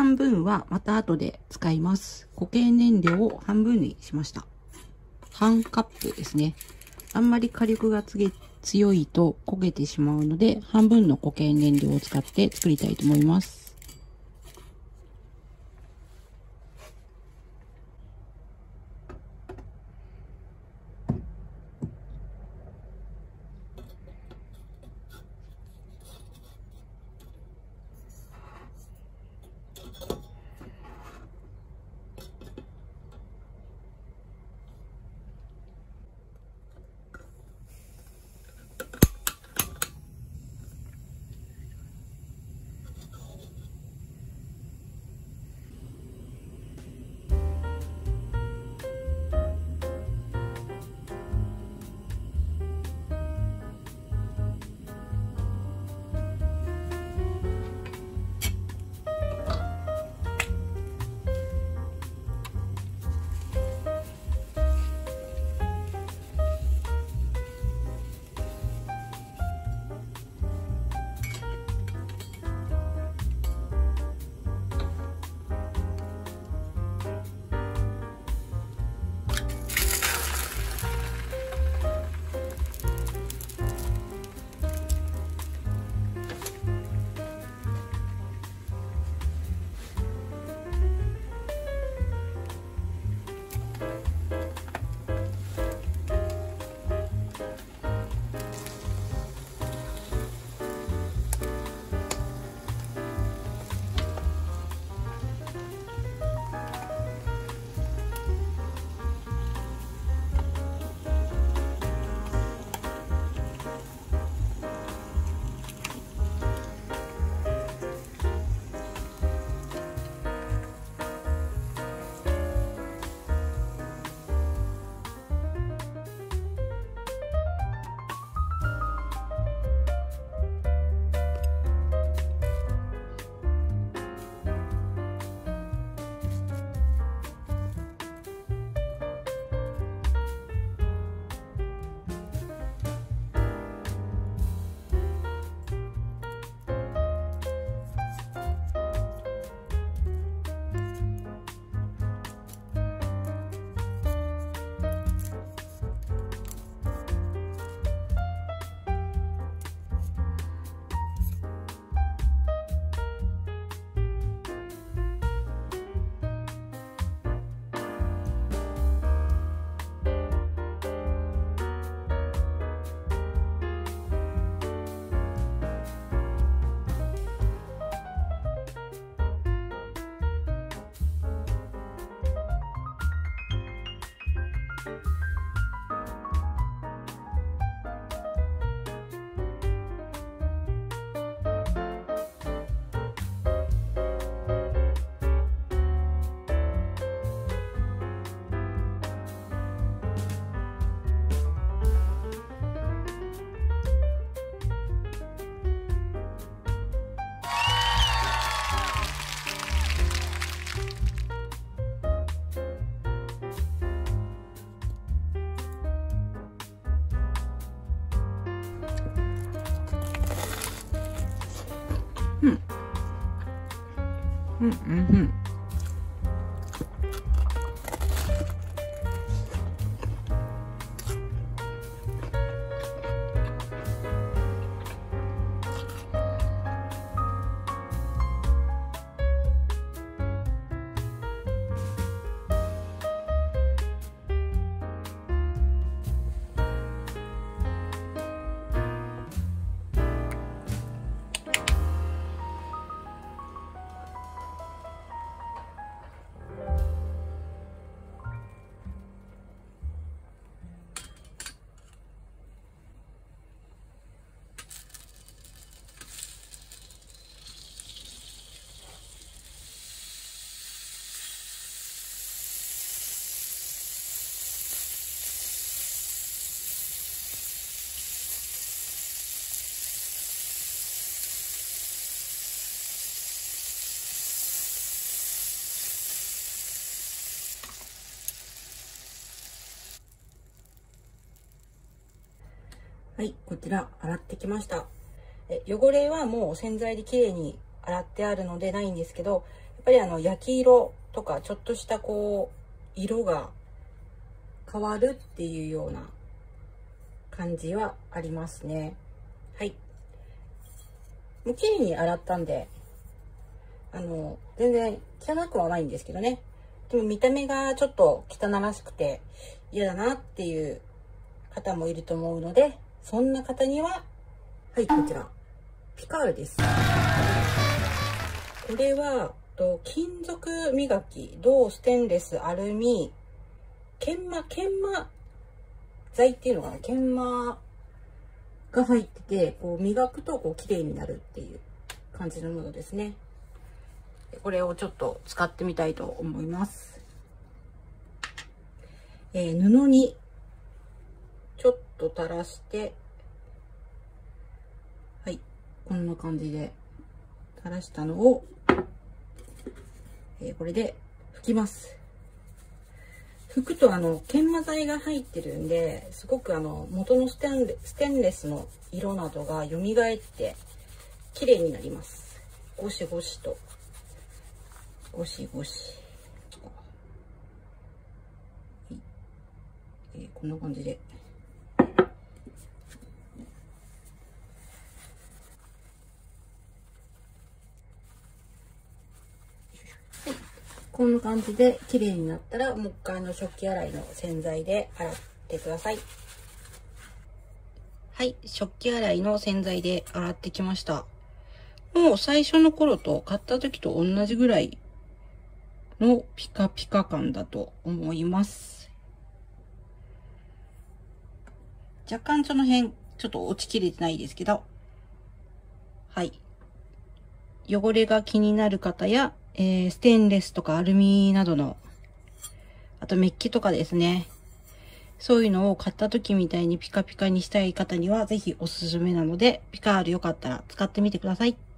半分はまた後で使います。固形燃料を半分にしました。半カップですね。あんまり火力が強いと焦げてしまうので、半分の固形燃料を使って作りたいと思います。はい、こちら洗ってきました。汚れはもう洗剤できれいに洗ってあるのでないんですけど、 ぱり焼き色とかちょっとした色が変わるっていうような感じはありますね。はい。もう綺麗に洗ったんで、全然汚くはないんですけどね。でも見た目がちょっと汚らしくて嫌だなっていう方もいると思うので、そんな方には、はい、こちら、ピカールです。これは、金属磨き、銅、ステンレス、アルミ、研磨剤っていうのかな、研磨が入ってて、磨くと綺麗になるっていう感じのものですね。これをちょっと使ってみたいと思います。布にちょっと垂らして、はい、こんな感じで垂らしたのを、これで拭きます。拭くと研磨剤が入ってるんで、すごく元のステンレスの色などが蘇って綺麗になります。ゴシゴシと。ゴシゴシ。こんな感じで。こんな感じで綺麗になったら、もう一回食器洗いの洗剤で洗ってください。はい、食器洗いの洗剤で洗ってきました。もう最初の頃と買った時と同じぐらいのピカピカ感だと思います。若干その辺ちょっと落ちきれてないですけど、はい。汚れが気になる方や、ステンレスとかアルミなどの、あとメッキとかですね。そういうのを買った時みたいにピカピカにしたい方にはぜひおすすめなので、ピカールよかったら使ってみてください。